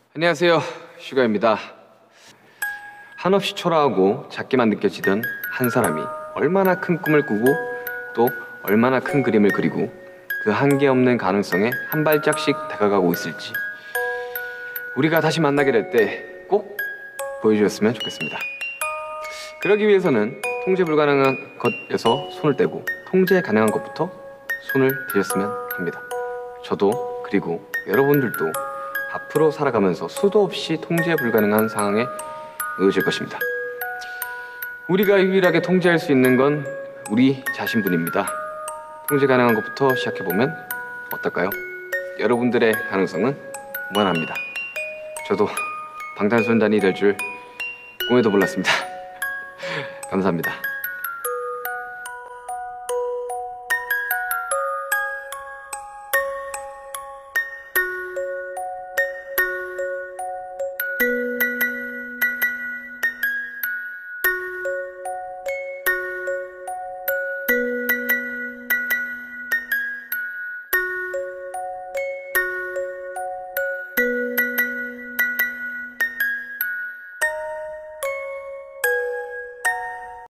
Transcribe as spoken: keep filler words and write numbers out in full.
안녕하세요, 슈가입니다. 한없이 초라하고 작게만 느껴지던 한 사람이 얼마나 큰 꿈을 꾸고 또 얼마나 큰 그림을 그리고 그 한계 없는 가능성에 한 발짝씩 다가가고 있을지 우리가 다시 만나게 될 때 꼭 보여주셨으면 좋겠습니다. 그러기 위해서는 통제 불가능한 것에서 손을 떼고 통제 가능한 것부터 손을 대셨으면 합니다. 저도 그리고 여러분들도 앞으로 살아가면서 수도 없이 통제 불가능한 상황에 놓여질 것입니다. 우리가 유일하게 통제할 수 있는 건 우리 자신뿐입니다. 통제 가능한 것부터 시작해보면 어떨까요? 여러분들의 가능성은 무한합니다. 저도 방탄소년단이 될 줄 꿈에도 몰랐습니다. 감사합니다.